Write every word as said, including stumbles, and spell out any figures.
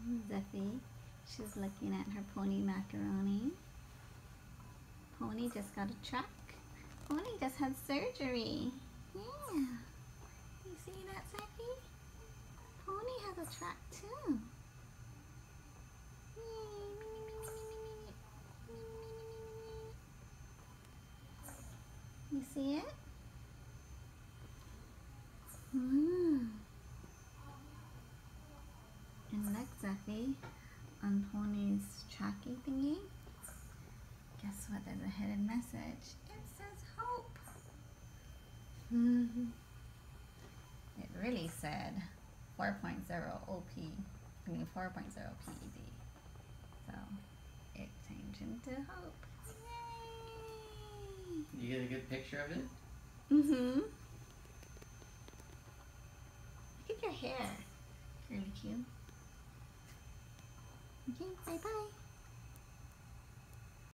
Zephy. She's looking at her pony Macaroni. Pony just got a Trach. Pony just had surgery. Yeah. You see that, Zephy? Pony has a Trach too. You see it? Mm. And look, Zephy, on Pony's Trachy thingy. Guess what? There's a hidden message. It says hope. Mm-hmm. It really said four point oh O P. I mean four point oh P E D. So it changed into hope. Yay! You get a good picture of it? Mm-hmm. Look at your hair. Curly Q. Okay, bye bye.